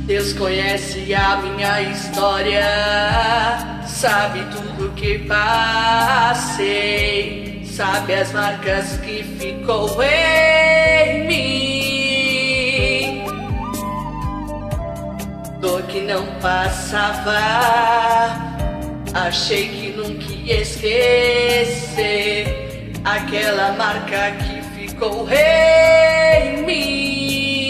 Deus conhece a minha história, sabe tudo que passei, sabe as marcas que ficou em mim. Dor que não passava, achei que nunca ia esquecer aquela marca que ficou em mim.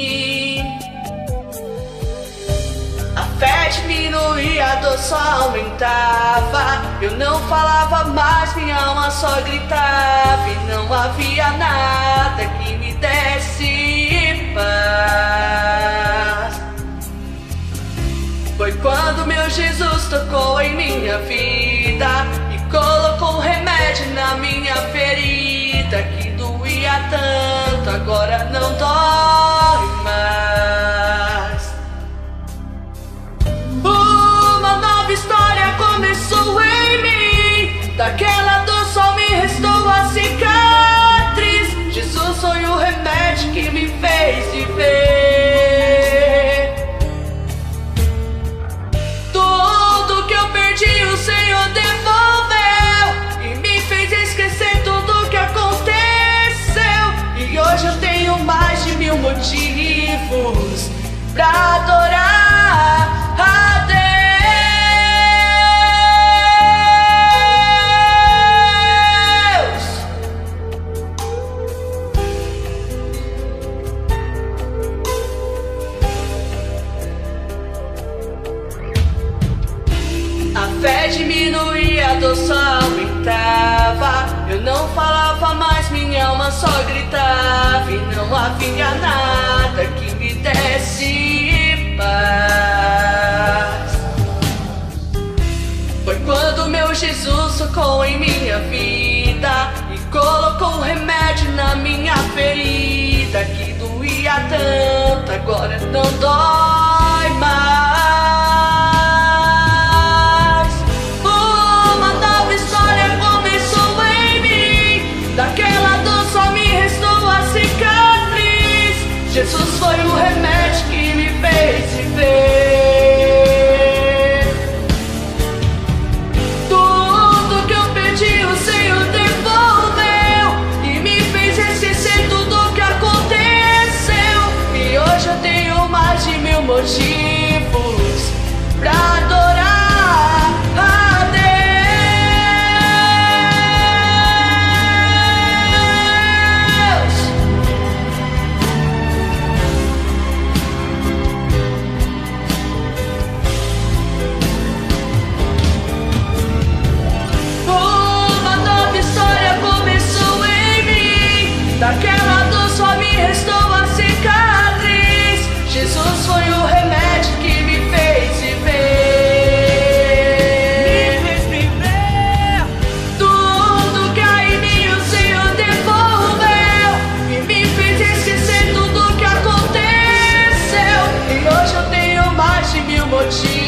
A fé diminuía, a dor só aumentava. Eu não falava mais, minha alma só gritava. E não havia nada que me desse paz. Foi quando meu Jesus tocou em minha vida e colocou um remédio na minha ferida que doía tanto, agora não dói mais. Uma nova história começou em mim, daquela dor só me restou a cicatriz. Jesus foi o remédio que me fez viver. Tudo que eu perdi o Senhor devolveu e me fez esquecer tudo que aconteceu. E hoje eu tenho mais de 1000 motivos pra adorar a Deus. A fé diminuía, a dor só aumentava. Eu não falava mais, minha alma só gritava. E não havia nada que me desse paz. Foi quando meu Jesus tocou em minha vida e colocou um remédio na minha ferida que doía tanto, agora não dói mais. Uma nova história começou em mim, daquela dor só me restou a cicatriz. Jesus foi o remédio que me fez viver. Tudo que eu perdi o Senhor devolveu e me fez esquecer tudo que aconteceu. E hoje eu tenho mais de 1000 motivos pra adorar a Deus. Uma nova história começou em mim, daquela dor só me restou a cicatriz. Jesus foi o remédio que me fez viver. Me fez viver. Tudo que há em mim o Senhor devolveu e me fez esquecer tudo que aconteceu. E hoje eu tenho mais de 1000 motivos